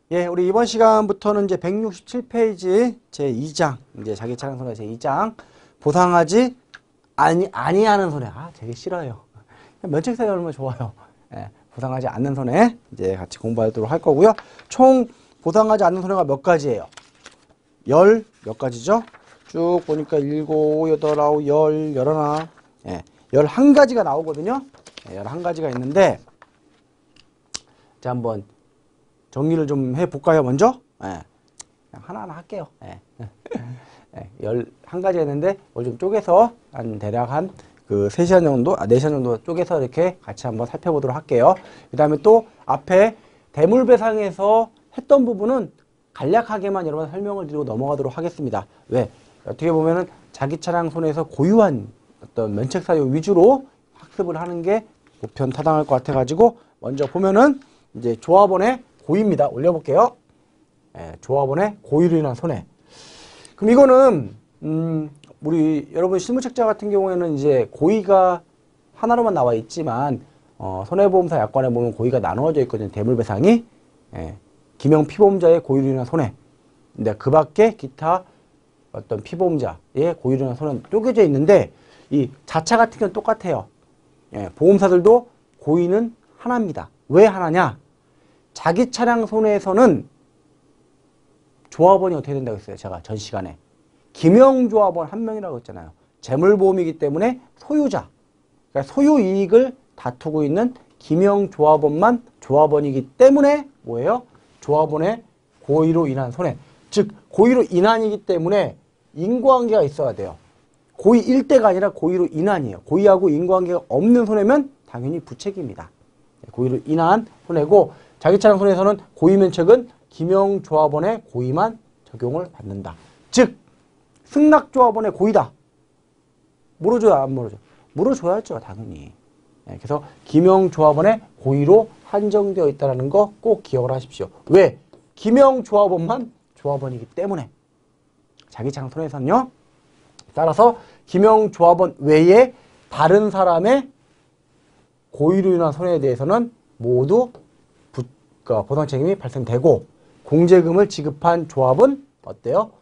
예, 우리 이번 시간부터는 이제 167페이지 제2장, 이제 자기 차량 손해 제2장, 보상하지 아니하는 손해. 아, 되게 싫어요. 면책사유 얼마나 좋아요. 예, 보상하지 않는 손해, 이제 같이 공부하도록 할 거고요. 총 보상하지 않는 손해가 몇 가지예요? 몇 가지죠? 쭉 보니까 7, 8, 9, 10, 11, 예, 11가지가 나오거든요. 예, 11가지가 있는데, 자, 한번 정리를 좀 해볼까요, 먼저? 예. 그냥 하나하나 할게요. 예. 예. 11가지가 있는데, 뭐 좀 쪼개서, 대략 그 3시간 정도, 4시간 정도 쪼개서 이렇게 같이 한번 살펴보도록 할게요. 그 다음에 또 앞에 대물배상에서 했던 부분은 간략하게만 여러분 설명을 드리고 넘어가도록 하겠습니다. 왜? 어떻게 보면은 자기 차량 손해에서 고유한 어떤 면책사유 위주로 학습을 하는 게 보편 타당할 것 같아가지고, 먼저 보면은 이제 조합원의 고의입니다. 올려볼게요. 예, 조합원의 고의로 인한 손해. 그럼 이거는 우리 여러분 실무책자 같은 경우에는 이제 고의가 하나로만 나와 있지만 손해보험사 약관에 보면 고의가 나누어져 있거든요. 대물배상이. 예, 기명 피보험자의 고의로 인한 손해. 근데 그 밖에 기타 어떤 피보험자의 고의로 인한 손해는 쪼개져 있는데, 이 자차 같은 경우는 똑같아요. 예, 보험사들도 고의는 하나입니다. 왜 하나냐? 자기 차량 손해에서는 조합원이 어떻게 된다고 했어요? 제가 전 시간에. 기명조합원 한 명이라고 했잖아요. 재물보험이기 때문에 소유자. 그러니까 소유이익을 다투고 있는 기명조합원만 조합원이기 때문에 뭐예요? 조합원의 고의로 인한 손해. 즉, 고의로 인한이기 때문에 인과관계가 있어야 돼요. 고의 일대가 아니라 고의로 인한이에요. 고의하고 인과관계가 없는 손해면 당연히 부책입니다. 고의로 인한 손해고, 자기 차량 손해에서는 고의면책은 기명조합원의 고의만 적용을 받는다. 즉, 승낙조합원의 고의다. 물어줘야 안 물어줘? 물어줘야죠, 당연히. 그래서 기명조합원의 고의로 한정되어 있다는 거 꼭 기억을 하십시오. 왜? 기명조합원만 조합원이기 때문에. 자기 차량 손해에서는요. 따라서 기명조합원 외에 다른 사람의 고의로 인한 손해에 대해서는 모두 보상 책임이 발생되고, 공제금을 지급한 조합은 어때요?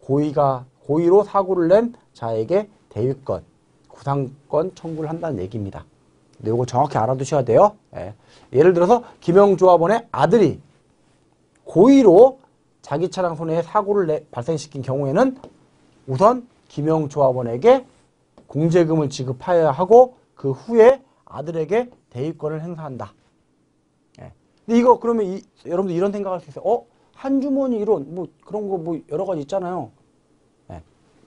고의로 사고를 낸 자에게 대위권, 구상권 청구를 한다는 얘기입니다. 근데 이거 정확히 알아두셔야 돼요. 예. 예를 들어서 기명조합원의 아들이 고의로 자기 차량 손해에 사고를 발생시킨 경우에는 우선 기명조합원에게 공제금을 지급해야 하고, 그 후에 아들에게 대위권을 행사한다. 예. 근데 이거 그러면 여러분들 이런 생각할 수 있어요. 한주머니 이론 뭐 그런 거 뭐 여러 가지 있잖아요. 예.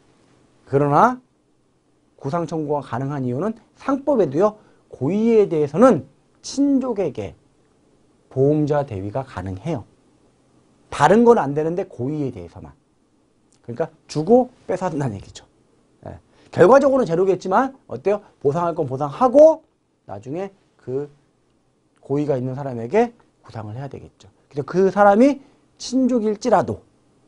그러나 구상 청구가 가능한 이유는 상법에도요. 고의에 대해서는 친족에게 보험자 대위가 가능해요. 다른 건 안 되는데 고의에 대해서만. 그러니까 주고 뺏어간다는 얘기죠. 예. 결과적으로는 제로겠지만 어때요? 보상할 건 보상하고 나중에 그 고의가 있는 사람에게 구상을 해야 되겠죠. 그래서 그 사람이 친족일지라도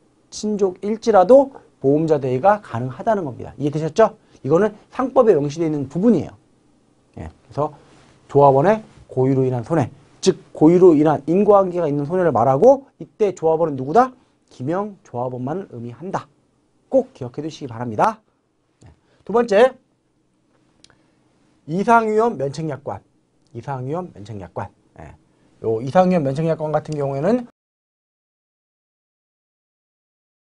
보험자 대위가 가능하다는 겁니다. 이해되셨죠? 이거는 상법에 명시되어 있는 부분이에요. 예. 그래서 조합원의 고의로 인한 손해, 즉 고의로 인한 인과관계가 있는 손해를 말하고, 이때 조합원은 누구다? 기명조합원만을 의미한다. 꼭 기억해 두시기 바랍니다. 두 번째, 이상위험 면책약관. 요 이상위험 면책약관 같은 경우에는